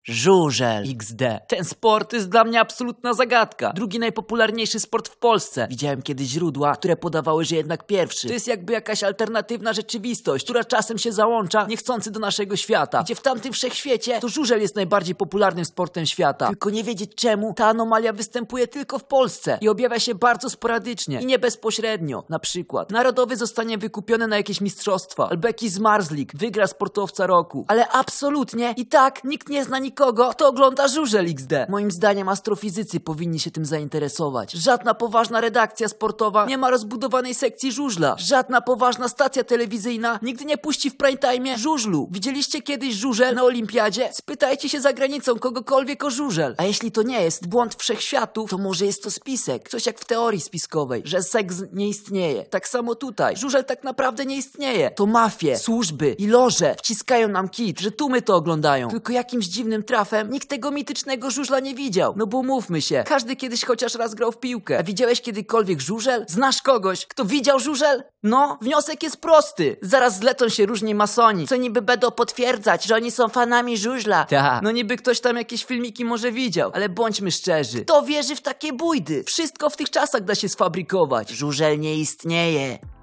Żużel XD. Ten sport jest dla mnie absolutna zagadka. Drugi najpopularniejszy sport w Polsce. Widziałem kiedyś źródła, które podawały, że jednak pierwszy. To jest jakby jakaś alternatywna rzeczywistość, która czasem się załącza, niechcący do naszego świata. Gdzie w tamtym wszechświecie to żużel jest najbardziej popularnym sportem świata. Tylko nie wiedzieć czemu ta anomalia występuje tylko w Polsce i objawia się bardzo sporadycznie i nie bezpośrednio. Na przykład narodowy zostanie wykupiony na jakieś mistrzostwa, albo jakiś zmarzlik wygra sportowca roku. Ale absolutnie i tak nikt nie zna nikogo, kto ogląda żużel XD. Moim zdaniem astrofizycy powinni się tym zainteresować. Żadna poważna redakcja sportowa nie ma rozbudowanej sekcji żużla. Żadna poważna stacja telewizyjna nigdy nie puści w prime time żużlu. Widzieliście kiedyś żużel na olimpiadzie? Spytajcie się za granicą kogokolwiek o żużel. A jeśli to nie jest błąd wszechświatów, to może jest to spisek. Coś jak w teorii spiskowej, że seks nie istnieje. Tak samo tutaj. Żużel tak naprawdę nie istnieje. To mafie, służby i loże wciskają nam kit, że tłumy to oglądają. Tylko jakimś dziwnym trafem nikt tego mitycznego żużla nie widział. No bo mówmy się, każdy kiedyś chociaż raz grał w piłkę. A widziałeś kiedykolwiek żużel? Znasz kogoś, kto widział żużel? No, wniosek jest prosty. Zaraz zlecą się różni masoni, co niby będą potwierdzać, że oni są fanami żużla. Ta. No niby ktoś tam jakieś filmiki może widział, ale bądźmy szczerzy. Kto wierzy w takie bójdy? Wszystko w tych czasach da się sfabrykować. Żużel nie istnieje.